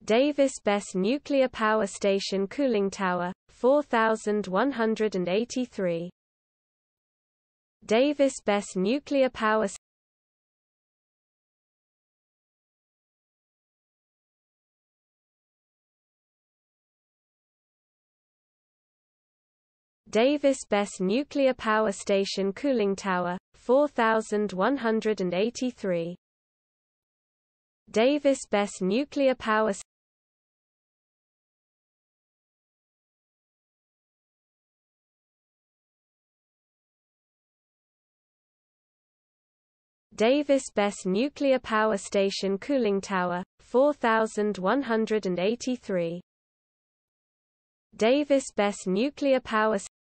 Davis-Besse Nuclear Power Station Cooling Tower, 4183. Davis-Besse Nuclear Power Davis-Besse Nuclear Power Station Cooling Tower, 4183. Davis-Besse Nuclear Power Davis-Besse Nuclear Power Station Cooling Tower, 4183. Davis-Besse Nuclear Power